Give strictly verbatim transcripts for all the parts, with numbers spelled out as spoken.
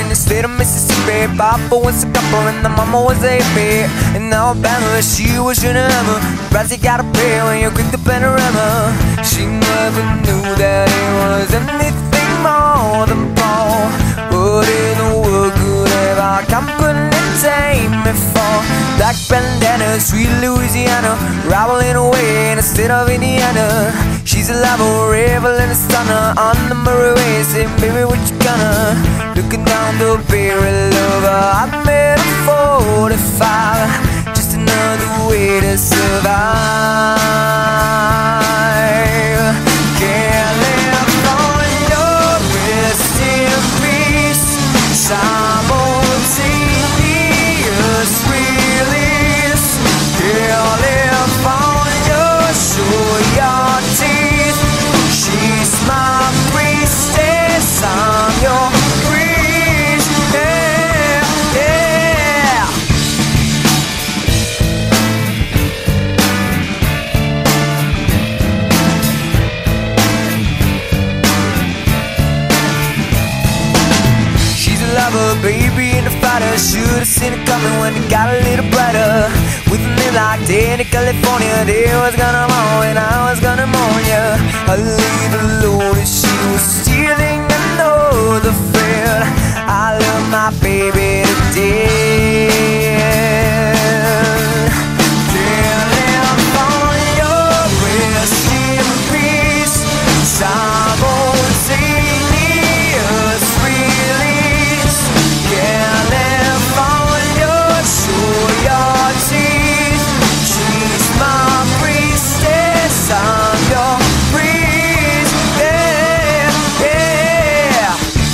in the state of Mississippi. Papa was a couple and the mama was a hippie. In Alabama, she was your number. Price you gotta pay when you click the panorama. She never knew that it was anything more than Paul. What in the world could ever company me for? Black bandana, sweet Louisiana, rattling away in the state of Indiana. She's a lover, rebel and a stunner on the Murray Way, saying, baby, what you gonna? Looking down the barrel of a I made a forty-five, just another way to survive. California, rest in peace. Simultaneous release. California, show your teeth. She's my priestess, I'm your priest. Yeah, yeah. She's a lover, baby, and a fighter. Should've seen it coming when it got a little brighter. With a name like Dani California, they was gonna mourn and I was gonna mourn ya. I leave alone and she was stealing another friend. I love my baby to death. California, rest in peace. Simultaneous release. California, show your teeth. She's my priestess, I'm your priest. Yeah, yeah.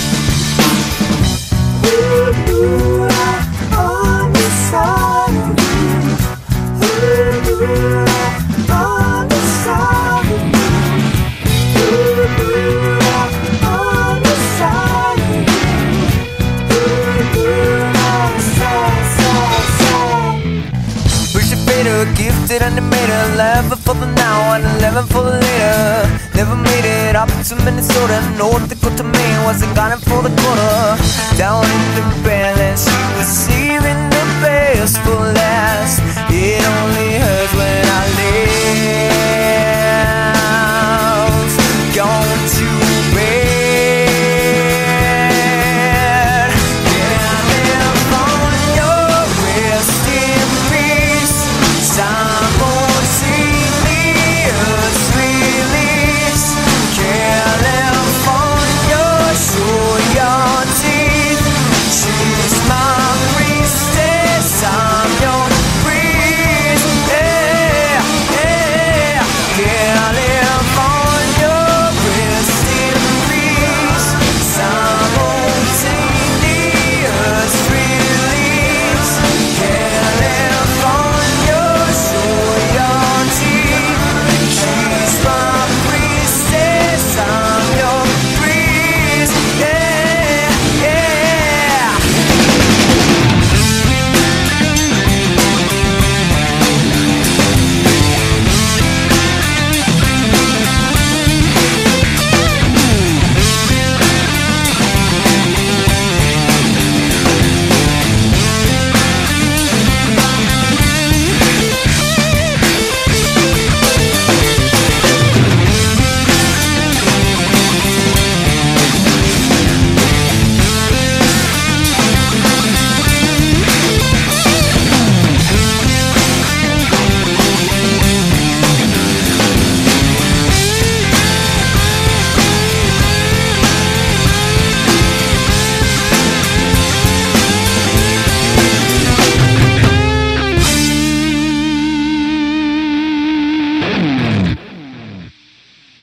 Ooh, ooh, on the side of you. Ooh, ooh, on the side of you. Ooh, ooh, on the side of you. Ooh, ooh, side, side, side. Push a fader, gifted animator, eleven for the now and eleven for the later. Never made it up to Minnesota, North Dakota, Maine, wasn't got it for the quarter. Down in the balance, she was saving the best for last. It only